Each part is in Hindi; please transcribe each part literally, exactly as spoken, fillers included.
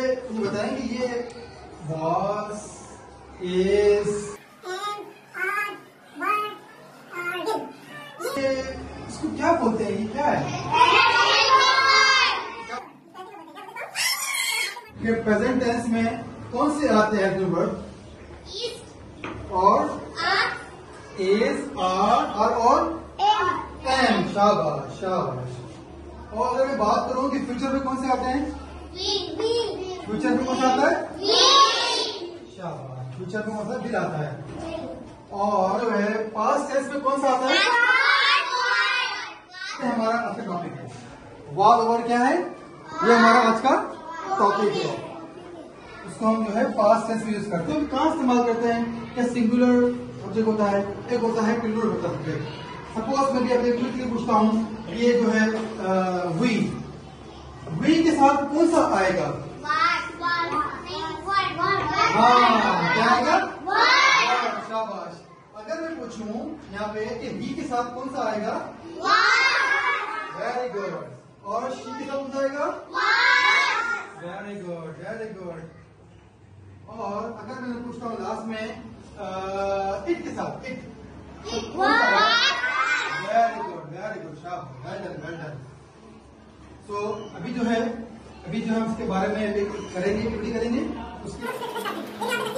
मुझे बताएंगे ये was, is, ये इसको क्या बोलते हैं? ये क्या है? ये प्रेजेंट टेंस में कौन से आते हैं हेल्पिंग वर्ब? और is, are और और am। शाबाश शाबाश। और अगर मैं बात करूं कि फ्यूचर में कौन से आते हैं? फ्यूचर में कौन सा आता है? शाबाश। फ्यूचर में कौन सा? विल आता है। और जो है पास्ट टेंस में कौन सा आता है? हमारा आज का टॉपिक है। वाज ओवर क्या है? ये हमारा आज का टॉपिक है। उसको हम जो है पास्ट टेंस में यूज करते हैं। कहाँ इस्तेमाल करते हैं? क्या सिंगुलर सब्जेक्ट होता है, एक होता है प्लूरल होता है। सपोज मैं भी अपने क्विकली पूछता हूँ, ये जो है वी, वी के साथ कौन सा आएगा? हाँ, क्या आएगा? शाबाश। अगर मैं पूछूं यहाँ पे कि ही के साथ कौन सा आएगा? Very good. और शी के साथ कौन सा आएगा? Very good very good. और अगर मैं पूछता हूँ लास्ट में इट के साथ, it very good very good. शाबाश, well done well done. So अभी जो है अभी जो हम इसके बारे में करेंगे, एक्टिविटी करेंगे उसके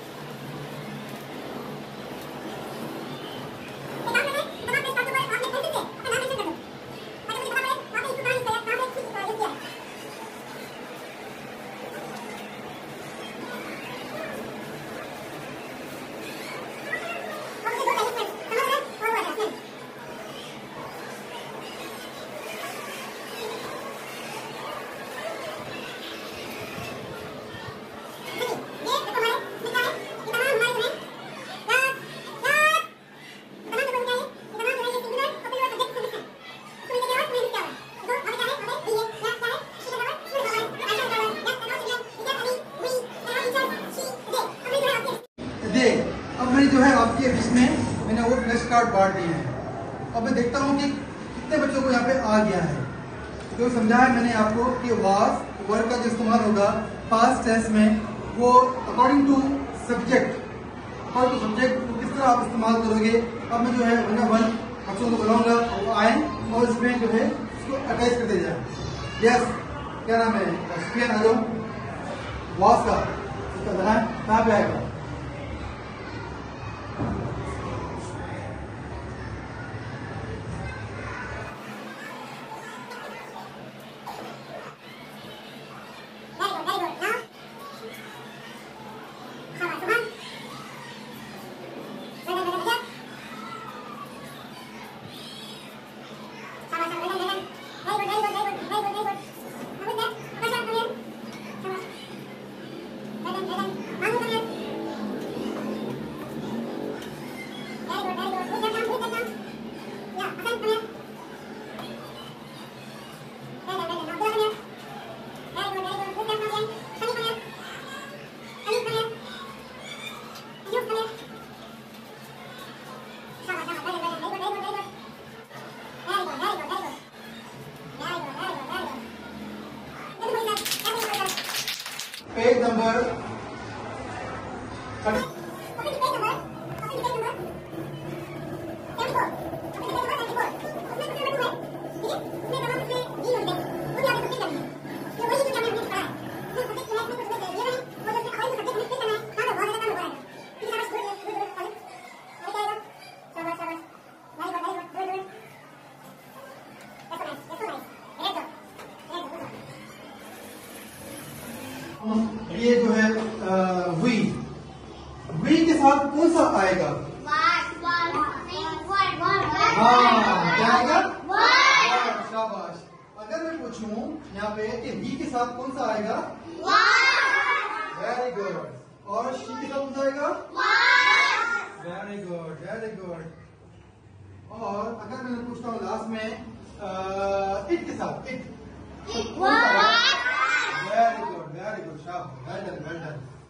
अब मैं जो है आपके बीच में मैंने वो फ्लैश कार्ड बांट दिए हैं। अब मैं देखता हूँ कि कितने बच्चों को यहाँ पे आ गया है। जो समझाया मैंने आपको कि वाज वर्ब का जो इस्तेमाल होगा पास्ट टेंस में, वो according to subject, according to subject किस तरह आप इस्तेमाल करोगे। अब मैं जो है वन वन बच्चों को बुलाऊंगा, वो आए और इसमें जो है उसको अटैच कर दे जाए। यस, क्या नाम है? सुफियान, आ जाओ। वाज का कहाँ पे आएगा? पेज नंबर ये जो है वी, वी के साथ कौन सा आएगा? हाँ, क्या आएगा? शाबाश। अगर मैं पूछूं यहाँ पे कि ही के साथ कौन सा आएगा? Very good. और शी के साथ कौन सा आएगा? Very good very good. और अगर मैं पूछता हूँ लास्ट में इट के साथ, इट